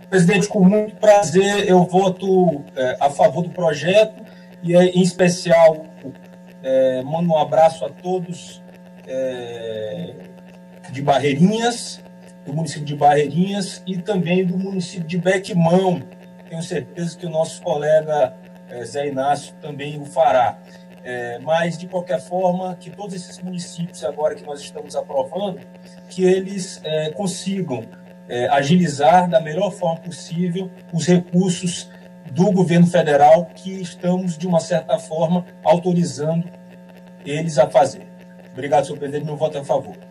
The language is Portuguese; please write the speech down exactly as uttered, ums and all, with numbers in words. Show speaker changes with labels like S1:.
S1: Presidente, com muito prazer, eu voto é, a favor do projeto e, em especial, é, mando um abraço a todos é, de Barreirinhas, do município de Barreirinhas e também do município de Bequimão. Tenho certeza que o nosso colega é, Zé Inácio também o fará. É, mas, de qualquer forma, que todos esses municípios, agora que nós estamos aprovando, que eles é, consigam é, agilizar da melhor forma possível os recursos do governo federal que estamos, de uma certa forma, autorizando eles a fazer. Obrigado, senhor presidente. Meu voto é a favor.